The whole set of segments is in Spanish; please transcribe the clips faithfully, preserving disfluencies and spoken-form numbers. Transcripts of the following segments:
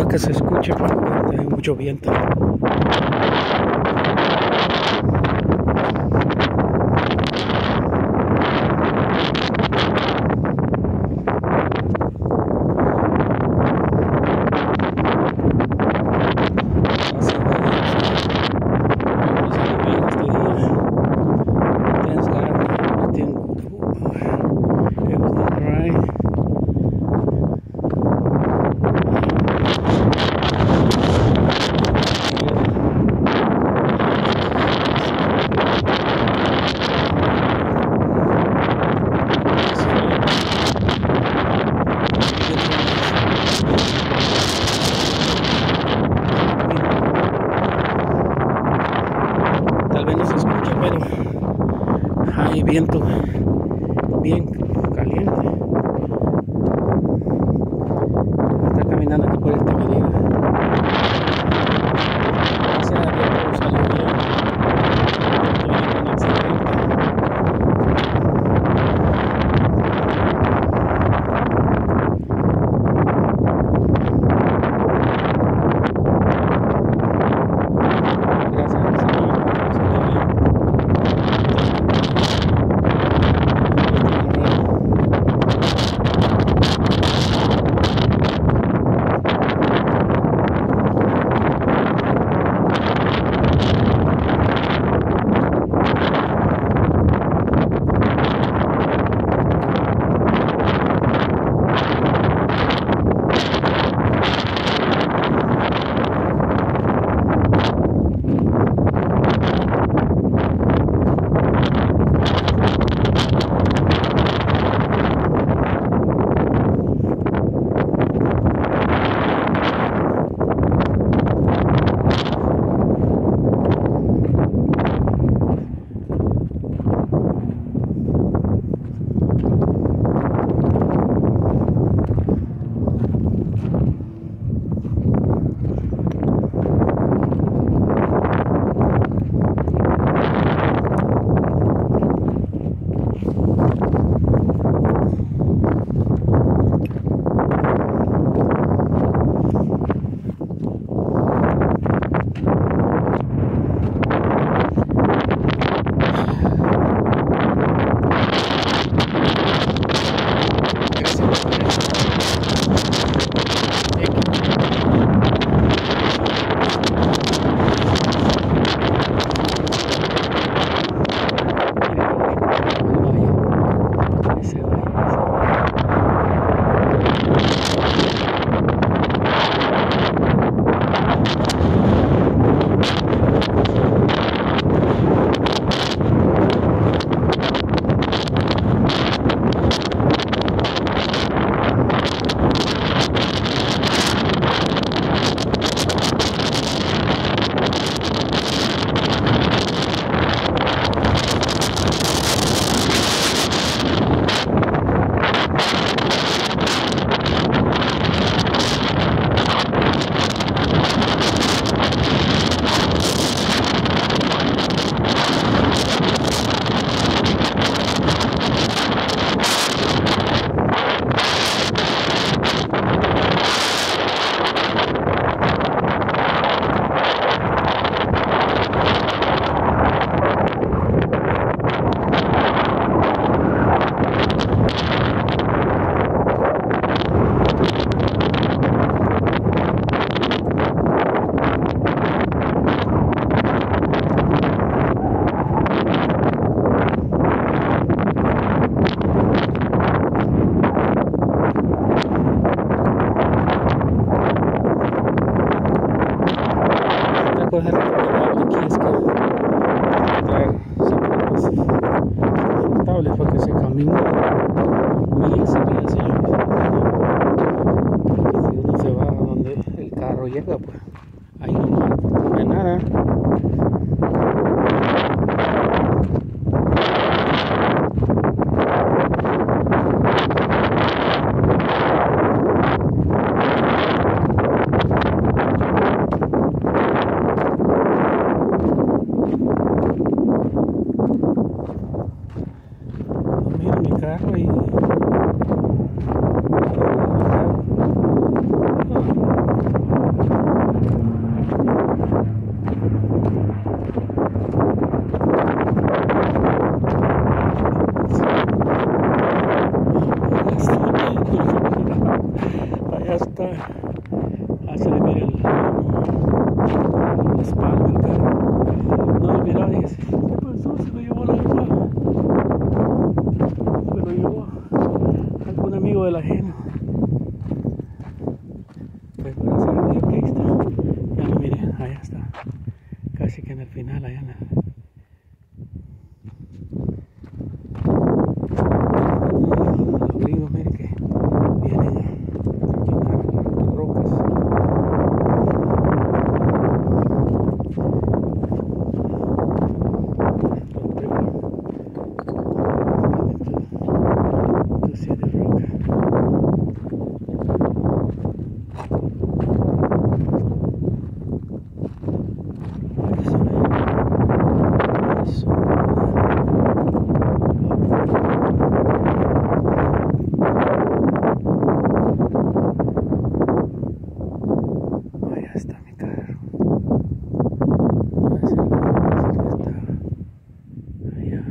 que se escuche, porque hay mucho viento. Tal vez no se escuche, pero hay viento bien caliente. Está caminando aquí por esta avenida. Gracias a Dios todo salió bien. Tuve un accidente. Gracias al Señor, todo salió bien. Cosa recomendable aquí es que traer zapatos confortables porque se camina millas y millas y millas. Porque si uno se va a donde el carro llega, pues ahí no hay de nada. Carro y oh. que en el final allá en la... Los gringos, miren que vienen a caminar las rocas. To see the rock. Allá está mi carro. No es el lugar, es el que está allá.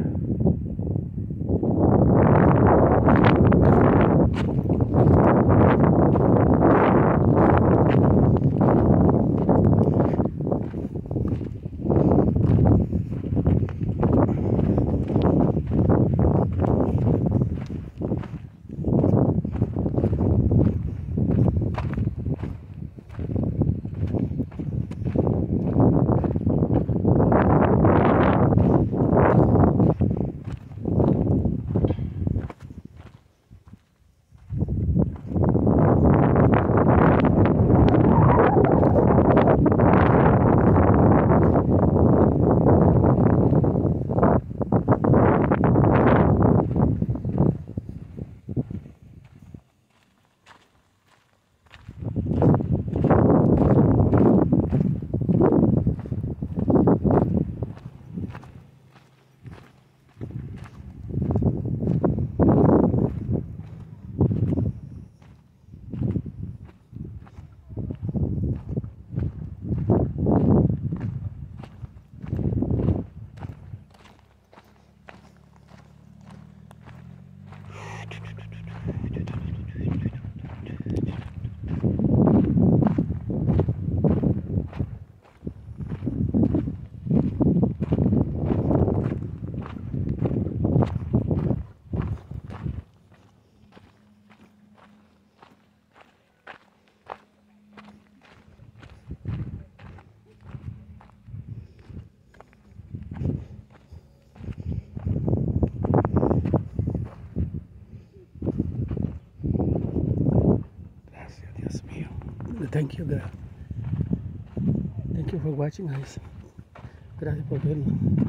Thank you, God. Thank you for watching, guys. Gracias por vernos.